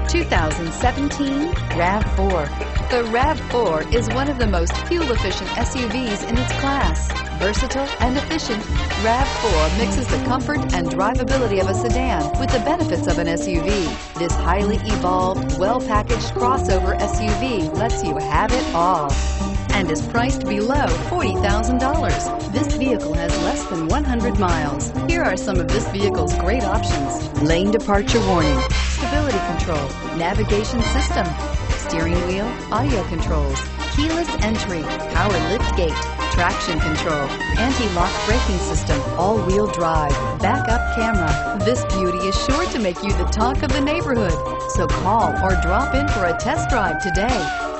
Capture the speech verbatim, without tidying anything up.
two thousand seventeen RAV four. The RAV four is one of the most fuel-efficient S U Vs in its class. Versatile and efficient, RAV four mixes the comfort and drivability of a sedan with the benefits of an S U V. This highly evolved, well-packaged crossover S U V lets you have it all and is priced below forty thousand dollars. This vehicle has less than one hundred miles. Here are some of this vehicle's great options: lane departure warning, stability control, navigation system, steering wheel audio controls, keyless entry, power lift gate, traction control, anti-lock braking system, all-wheel drive, backup camera. This beauty is sure to make you the talk of the neighborhood. So call or drop in for a test drive today.